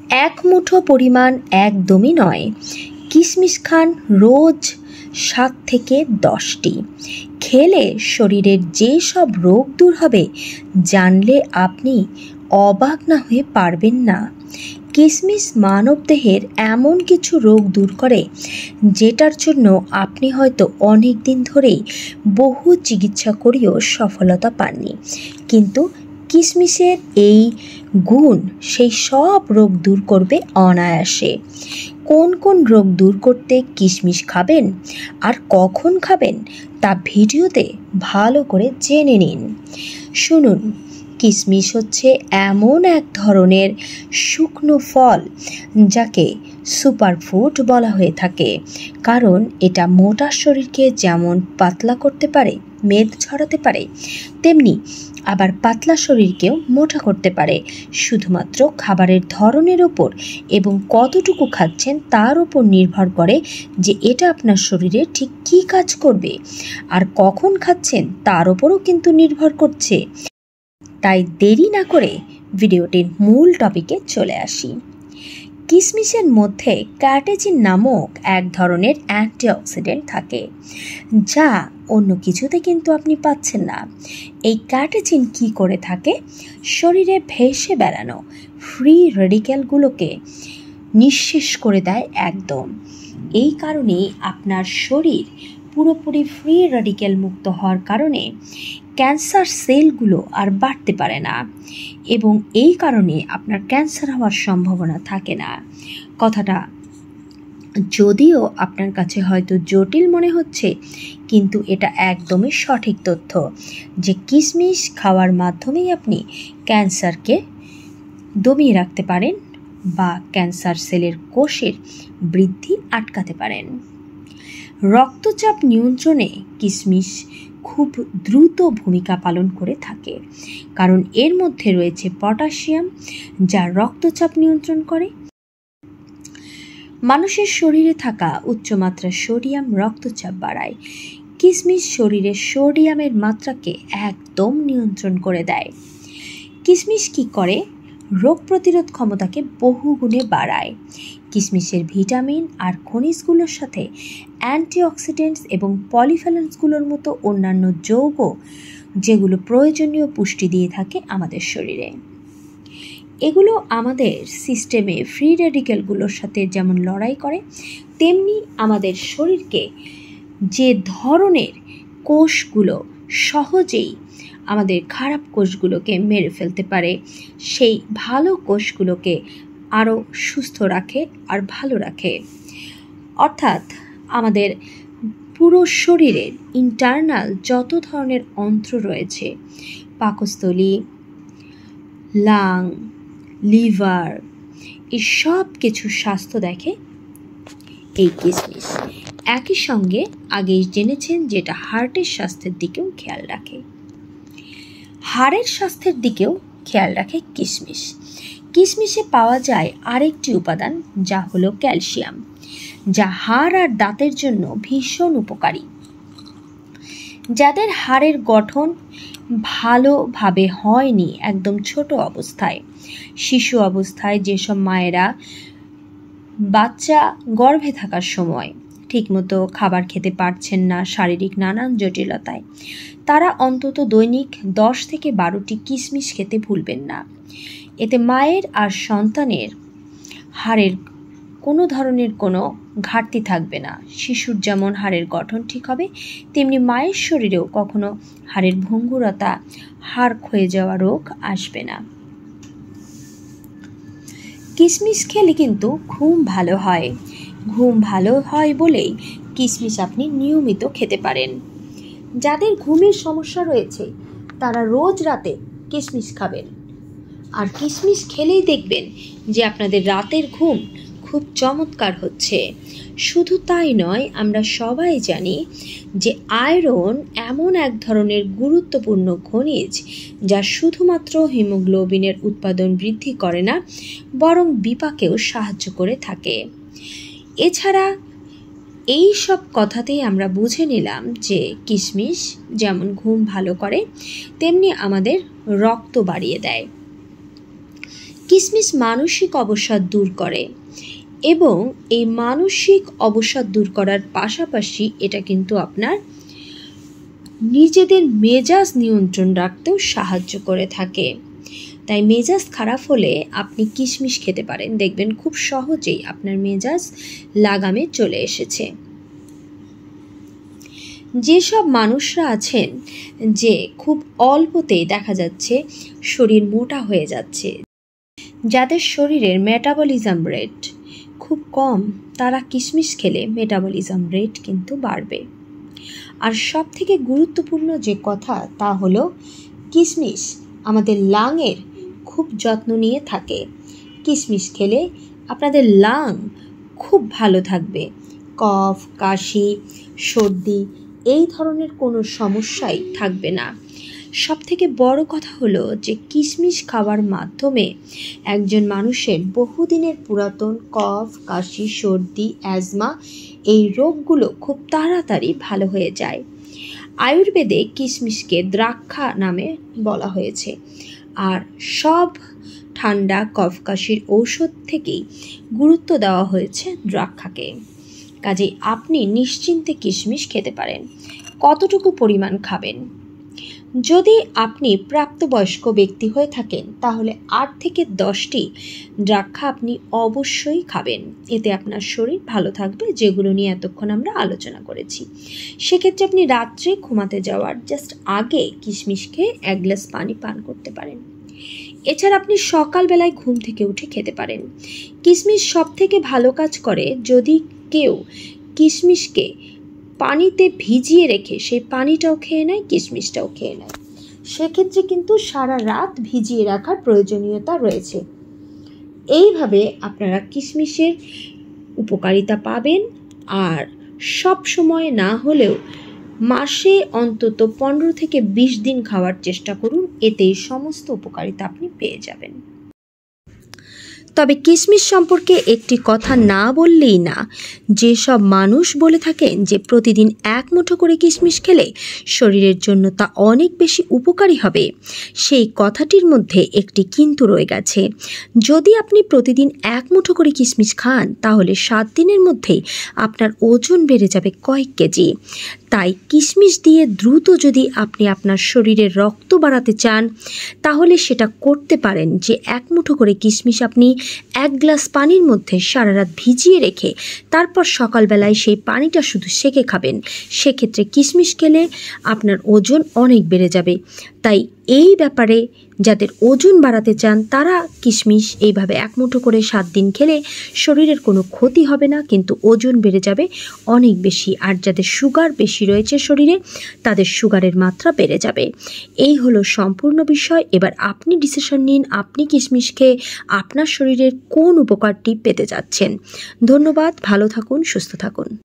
এক মুঠো পরিমাণ একদমই নয়। কিশমিশ খান রোজ 7 থেকে 10টি। খেলে শরীরের যেসব রোগ দূর হবে জানলে আপনি অবাক না হয়ে পারবেন না। কিশমিশ মানবদেহের এমন কিছু রোগ দূর করে যেটার জন্য আপনি হয়তো অনেক দিন ধরেই বহু চিকিৎসা করেও সফলতা পাননি, কিন্তু কিশমিশের এই গুণ সেই সব রোগ দূর করবে অনায়াসে। কোন কোন রোগ দূর করতে কিশমিশ খাবেন আর কখন খাবেন তা ভিডিওতে ভালো করে জেনে নিন। শুনুন, কিশমিশ হচ্ছে এমন এক ধরনের শুকনো ফল যাকে সুপারফুড বলা হয়ে থাকে, কারণ এটা মোটা শরীরকে যেমন পাতলা করতে পারে, মেদ ঝরাতে পারে, তেমনি আবার পাতলা শরীরকেও মোটা করতে পারে। শুধুমাত্র খাবারের ধরনের ওপর এবং কতটুকু খাচ্ছেন তার উপর নির্ভর করে যে এটা আপনার শরীরে ঠিক কী কাজ করবে, আর কখন খাচ্ছেন তার উপরও কিন্তু নির্ভর করছে। তাই দেরি না করে ভিডিওটির মূল টপিকে চলে আসি। কিশমিশের মধ্যে ক্যাটেচিন নামক এক ধরনের অ্যান্টিঅক্সিডেন্ট থাকে, যা অন্য কিছুতে কিন্তু আপনি পাচ্ছেন না। এই ক্যাটেচিন কি করে থাকে? শরীরে ভেসে বেড়ানো ফ্রি রেডিক্যালগুলোকে নিঃশেষ করে দেয় একদম। এই কারণেই আপনার শরীর পুরোপুরি ফ্রি রেডিক্যাল মুক্ত হওয়ার কারণে ক্যান্সার সেলগুলো আর বাড়তে পারে না, এবং এই কারণে আপনার ক্যান্সার হওয়ার সম্ভাবনা থাকে না। কথাটা যদিও আপনার কাছে হয়তো জটিল মনে হচ্ছে, কিন্তু এটা একদমই সঠিক তথ্য যে কিশমিশ খাওয়ার মাধ্যমেই আপনি ক্যান্সারকে দমিয়ে রাখতে পারেন বা ক্যান্সার সেলের কোষের বৃদ্ধি আটকাতে পারেন। রক্তচাপ নিয়ন্ত্রণে কিশমিশ খুব দ্রুত ভূমিকা পালন করে থাকে, কারণ এর মধ্যে রয়েছে পটাশিয়াম, যা রক্তচাপ নিয়ন্ত্রণ করে। মানুষের শরীরে থাকা উচ্চমাত্রার সোডিয়াম রক্তচাপ বাড়ায়। কিশমিশ শরীরে সোডিয়ামের মাত্রাকে একদম নিয়ন্ত্রণ করে দেয়। কিশমিশ কি করে? রোগ প্রতিরোধ ক্ষমতাকে বহুগুণে বাড়ায়। কিশমিশের ভিটামিন আর খনিজগুলোর সাথে অ্যান্টিঅক্সিডেন্টস এবং পলিফেনলসগুলোর মতো অন্যান্য যৌগ, যেগুলো প্রয়োজনীয় পুষ্টি দিয়ে থাকে আমাদের শরীরে। এগুলো আমাদের সিস্টেমে ফ্রি রেডিক্যালগুলোর সাথে যেমন লড়াই করে, তেমনি আমাদের শরীরকে যে ধরনের কোষগুলো সহজেই আমাদের খারাপ কোষগুলোকে মেরে ফেলতে পারে, সেই ভালো কোষগুলোকে আরও সুস্থ রাখে আর ভালো রাখে। অর্থাৎ আমাদের পুরো শরীরের ইন্টারনাল যত ধরনের অন্ত্র রয়েছে, পাকস্থলী, লাং, লিভার, এই সব কিছুর স্বাস্থ্য দেখে এই কিশমিশ। একই সঙ্গে আগেই জেনেছেন যেটা হার্টের স্বাস্থ্যের দিকেও খেয়াল রাখে। হাড়ের স্বাস্থ্যের দিকেও খেয়াল রাখে কিশমিশ। কিশমিশে পাওয়া যায় আরেকটি উপাদান, যা হলো ক্যালসিয়াম, যা হাড় আর দাঁতের জন্য ভীষণ উপকারী। যাদের হাড়ের গঠন ভালোভাবে হয়নি একদম ছোট অবস্থায়, শিশু অবস্থায়, যেসব মায়েরা বাচ্চা গর্ভে থাকার সময় ঠিকমতো খাবার খেতে পারছেন না শারীরিক নানান জটিলতায়, তারা অন্তত দৈনিক 10 থেকে 12টি কিশমিশ খেতে ভুলবেন না। এতে মায়ের আর সন্তানের হাড়ের কোনো ধরনের কোনো ঘাটতি থাকবে না। শিশুর যেমন হাড়ের গঠন ঠিক হবে, তেমনি মায়ের শরীরেও কখনো হাড়ের ভঙ্গুরতা, হাড় ক্ষয়ে যাওয়া রোগ আসবে না। কিশমিশ খেলে কিন্তু ঘুম ভালো হয়। ঘুম ভালো হয় বলেই কিশমিশ আপনি নিয়মিত খেতে পারেন। যাদের ঘুমের সমস্যা রয়েছে তারা রোজ রাতে কিশমিশ খাবেন, আর কিশমিশ খেলেই দেখবেন যে আপনাদের রাতের ঘুম খুব চমৎকার হচ্ছে। শুধু তাই নয়, আমরা সবাই জানি যে আয়রন এমন এক ধরনের গুরুত্বপূর্ণ খনিজ যা শুধুমাত্র হিমোগ্লোবিনের উৎপাদন বৃদ্ধি করে না, বরং বিপাকেও সাহায্য করে থাকে। এছাড়া এই সব কথাতেই আমরা বুঝে নিলাম যে কিশমিশ যেমন ঘুম ভালো করে, তেমনি আমাদের রক্ত বাড়িয়ে দেয়। কিশমিশ মানসিক অবসাদ দূর করে এবং এই মানসিক অবসাদ দূর করার পাশাপাশি এটা কিন্তু আপনার নিজেদের মেজাজ নিয়ন্ত্রণ রাখতেও সাহায্য করে থাকে। তাই মেজাজ খারাপ হলে আপনি কিশমিশ খেতে পারেন, দেখবেন খুব সহজেই আপনার মেজাজ লাগামে চলে এসেছে। যেসব মানুষরা আছেন যে খুব অল্পতেই দেখা যাচ্ছে শরীর মোটা হয়ে যাচ্ছে, যাদের শরীরের মেটাবলিজম রেট খুব কম, তারা কিশমিশ খেলে মেটাবলিজম রেট কিন্তু বাড়বে। আর সব থেকে গুরুত্বপূর্ণ যে কথা তা হলো কিশমিশ আমাদের লাংয়ের খুব যত্ন নিয়ে থাকে। কিশমিশ খেলে আপনাদের লাং খুব ভালো থাকবে, কফ, কাশি, সর্দি এই ধরনের কোনো সমস্যাই থাকবে না। সব থেকে বড় কথা হলো যে কিশমিশ খাওয়ার মাধ্যমে একজন মানুষের বহুদিনের পুরাতন কফ, কাশি, সর্দি, অ্যাজমা এই রোগগুলো খুব তাড়াতাড়ি ভালো হয়ে যায়। আয়ুর্বেদে কিশমিশকে দ্রাক্ষা নামে বলা হয়েছে। আর সব ঠান্ডা কফ কাশির ঔষধ থেকেই গুরুত্ব দেওয়া হয়েছে দ্রাক্ষাকে। কাজেই আপনি নিশ্চিন্তে কিশমিশ খেতে পারেন। কতটুকু পরিমাণ খাবেন? যদি আপনি প্রাপ্তবয়স্ক ব্যক্তি হয়ে থাকেন তাহলে 8 থেকে 10টি দ্রাক্ষা আপনি অবশ্যই খাবেন। এতে আপনার শরীর ভালো থাকবে, যেগুলো নিয়ে এতক্ষণ আমরা আলোচনা করেছি। সেক্ষেত্রে আপনি রাত্রে ঘুমাতে যাওয়ার জাস্ট আগে কিশমিশ খেয়ে 1 গ্লাস পানি পান করতে পারেন। এছাড়া আপনি সকালবেলায় ঘুম থেকে উঠে খেতে পারেন। কিশমিশ সব থেকে ভালো কাজ করে যদি কেউ কিশমিশকে পানিতে ভিজিয়ে রেখে সেই পানিটাও খেয়ে নেয়, কিশমিশটাও খেয়ে নেয়, সেক্ষেত্রে কিন্তু সারা রাত ভিজিয়ে রাখার প্রয়োজনীয়তা রয়েছে। এইভাবে আপনারা কিশমিশের উপকারিতা পাবেন। আর সব সময় না হলেও মাসে অন্তত 15 থেকে 20 দিন খাওয়ার চেষ্টা করুন, এতেই সমস্ত উপকারিতা আপনি পেয়ে যাবেন। তবে কিশমিশ সম্পর্কে একটি কথা না বললেই না। যেসব মানুষ বলে থাকেন যে প্রতিদিন 1 মুঠো করে কিশমিশ খেলে শরীরের জন্য তা অনেক বেশি উপকারী হবে, সেই কথাটির মধ্যে একটি কিন্তু রয়ে গেছে। যদি আপনি প্রতিদিন 1 মুঠো করে কিশমিশ খান তাহলে 7 দিনের মধ্যেই আপনার ওজন বেড়ে যাবে কয়েক কেজি। তাই কিশমিশ দিয়ে দ্রুত যদি আপনি আপনার শরীরের রক্ত বাড়াতে চান তাহলে সেটা করতে পারেন যে 1 মুঠো করে কিশমিশ আপনি 1 গ্লাস পানির মধ্যে সারা রাত ভিজিয়ে রেখে তারপর সকালবেলায় সেই পানিটা শুধু সেকে খাবেন। সেক্ষেত্রে কিশমিশ খেলে আপনার ওজন অনেক বেড়ে যাবে। তাই এই ব্যাপারে যাদের ওজন বাড়াতে চান তারা কিশমিশ এইভাবে 1 মুঠো করে 7 দিন খেলে শরীরের কোনো ক্ষতি হবে না, কিন্তু ওজন বেড়ে যাবে অনেক বেশি। আর যাদের সুগার বেশি রয়েছে শরীরে তাদের সুগারের মাত্রা বেড়ে যাবে। এই হলো সম্পূর্ণ বিষয়। এবার আপনি ডিসিশন নিন, আপনি কিশমিশ খেয়ে আপনার শরীরের কোন উপকারটি পেতে যাচ্ছেন। ধন্যবাদ, ভালো থাকুন, সুস্থ থাকুন।